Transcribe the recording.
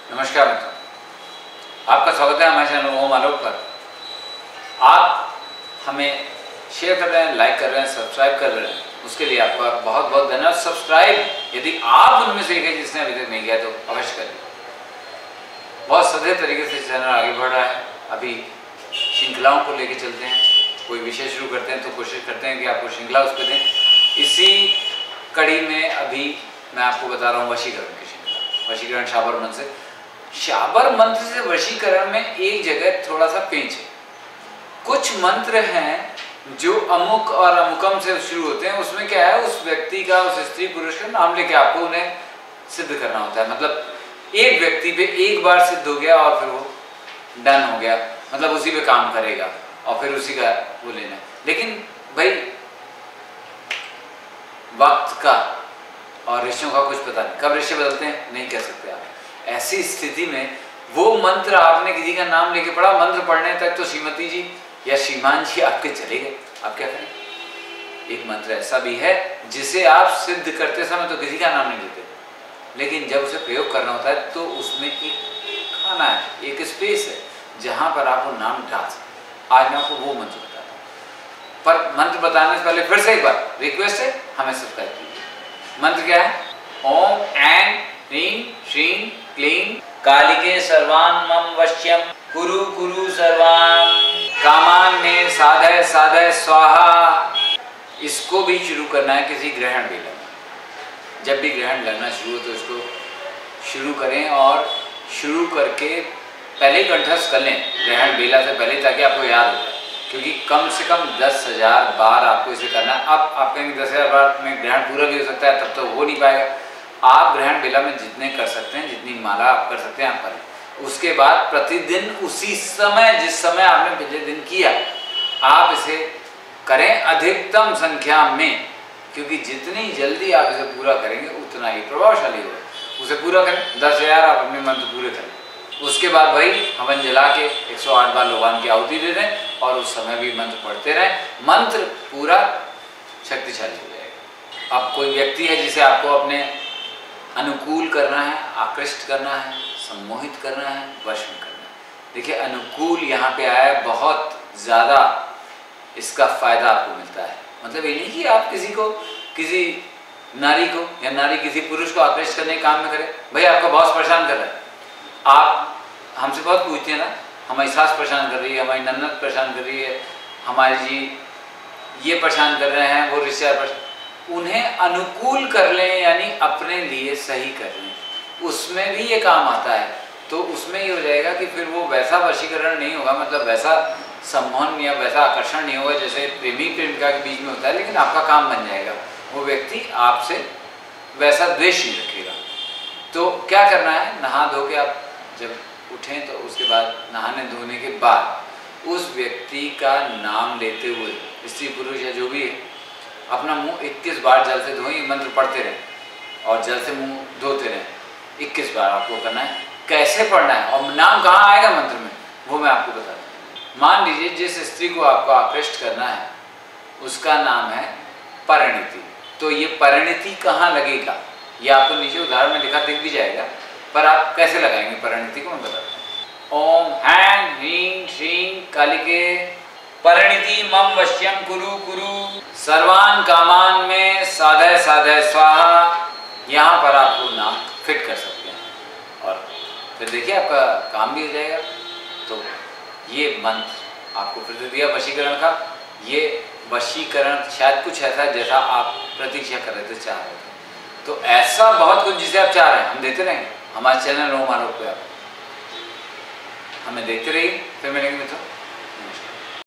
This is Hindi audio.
नमस्कार मित्रों, आपका स्वागत है हमारे चैनल ओम आलोक पर। आप हमें शेयर कर रहे हैं, लाइक कर रहे हैं, सब्सक्राइब कर रहे हैं, उसके लिए आपका बहुत बहुत धन्यवाद। सब्सक्राइब यदि आप उनमें से एक है जिसने अभी तक नहीं किया तो अवश्य करें। बहुत सधे तरीके से चैनल आगे बढ़ रहा है। अभी श्रृंखलाओं को लेकर चलते हैं, कोई विषय शुरू करते हैं तो कोशिश करते हैं कि आपको श्रृंखला उस पर दें। इसी कड़ी में अभी मैं आपको बता रहा हूँ वशीकरण की श्रृंखला। वशीकरण शाबर मंत्र से, शाबर मंत्र से वशीकरण में एक जगह थोड़ा सा पेंच है। कुछ मंत्र हैं जो अमुक और अमुकम से शुरू होते हैं। उसमें क्या है, उस व्यक्ति का, उस स्त्री पुरुष का नाम लेके आपको उन्हें सिद्ध करना होता है। मतलब एक व्यक्ति पे एक बार सिद्ध हो गया और फिर वो डन हो गया, मतलब उसी पे काम करेगा और फिर उसी का वो लेना है। लेकिन भाई वक्त का और रिश्तों का कुछ पता नहीं, कब रिश्ते बदलते हैं नहीं कह सकते आप। ऐसी स्थिति में वो मंत्र आपने किसी का नाम लेके पढ़ा, मंत्र पढ़ने तक तो श्रीमती जी या श्रीमान जी आपके चले गए, आप क्या करें। एक मंत्र ऐसा भी है जिसे आप सिद्ध करते समय तो किसी का नाम नहीं लेते, लेकिन जब उसे प्रयोग करना होता है तो उसमें एक खाना है, एक स्पेस है जहां पर आप वो नाम डाल सकते। आज मैं आपको वो मंत्र बताता हूँ, पर मंत्र बताने से पहले फिर से एक बार रिक्वेस्ट है, हमें सब्सक्राइब कीजिए। मंत्र क्या है? ओम ऐं ह्रीं श्रीं क्लीं कालिके सर्वान् मम वश्यं कुरु कुरु सर्वान् कामान् मे साधय साधय स्वाहा। इसको भी शुरू करना है किसी ग्रहण बेला में। जब भी ग्रहण लगना शुरू हो तो इसको शुरू करें और शुरू करके पहले ही कंठस्थ कर लें ग्रहण बेला से पहले, ताकि आपको याद हो जाए। क्योंकि कम से कम 10,000 बार आपको इसे करना है। अब आप कहेंगे 10,000 बार में ग्रहण पूरा भी हो सकता है, तब तो हो नहीं पाएगा। आप ग्रहण बेला में जितने कर सकते हैं, जितनी माला आप कर सकते हैं आप करें। उसके बाद प्रतिदिन उसी समय, जिस समय आपने पिछले दिन किया, आप इसे करें अधिकतम संख्या में, क्योंकि जितनी जल्दी आप इसे पूरा करेंगे उतना ही प्रभावशाली होगा। उसे पूरा करें, 10,000 आप अपने मंत्र पूरे करें। उसके बाद भाई हवन जला के 108 बार लोबान की आहुति दे दें और उस समय भी मंत्र पढ़ते रहें। मंत्र पूरा शक्तिशाली हो जाएगा। अब कोई व्यक्ति है जिसे आपको अपने अनुकूल करना है, आकृष्ट करना है, सम्मोहित करना है, वश में करना है। देखिए अनुकूल यहाँ पे आया है, बहुत ज़्यादा इसका फायदा आपको मिलता है। मतलब ये नहीं कि आप किसी नारी को या नारी किसी पुरुष को आकृष्ट करने के काम में करें। भाई आपका बॉस परेशान कर रहा है, आप हमसे बहुत पूछते हैं ना, हमारी सास परेशान कर रही है, हमारी ननद परेशान कर रही है, हमारे जी ये परेशान कर रहे हैं, वो रिश्तेदार, उन्हें अनुकूल कर लें, यानी अपने लिए सही कर लें। उसमें भी ये काम आता है। तो उसमें ये हो जाएगा कि फिर वो वैसा वशीकरण नहीं होगा, मतलब वैसा सम्मोहन या वैसा आकर्षण नहीं होगा जैसे प्रेमी प्रेमिका के बीच में होता है, लेकिन आपका काम बन जाएगा। वो व्यक्ति आपसे वैसा द्वेष नहीं रखेगा। तो क्या करना है, नहा धो के आप जब उठें तो उसके बाद नहाने धोने के बाद उस व्यक्ति का नाम लेते हुए, स्त्री पुरुष या जो भी है, अपना मुंह 21 बार जल से धोएं। मंत्र पढ़ते रहें और जल से मुंह धोते रहें। 21 बार आपको करना है। कैसे पढ़ना है और नाम कहाँ आएगा मंत्र में, वो मैं आपको बताता हूँ। मान लीजिए जिस स्त्री को आपको आकृष्ट करना है उसका नाम है परिणीति। तो ये परिणीति कहाँ लगेगा, ये आपको नीचे उदाहरण में लिखा दिख भी जाएगा, पर आप कैसे लगाएंगे परिणीति को मैं बताता हूँ। ओम ऐं ह्रीं श्रीं कालिके परिणीति मम वश्यं कुरु कुरु सर्वान् कामान् में साधय साधय स्वाहा। यहाँ पर आपको नाम फिट कर सकते हैं और फिर देखिए आपका काम भी हो जाएगा। तो ये मंत्र आपको फिर से दिया वशीकरण का। ये वशीकरण शायद कुछ ऐसा है जैसा आप प्रतीक्षा कर रहे थे, चाह रहे थे। तो ऐसा बहुत कुछ जिसे आप चाह रहे हैं हम देते रहेंगे। हमारे चैनल ओम आलोक पे आप हमें देखते रहिए। फिर मिलेंगे मित्रों।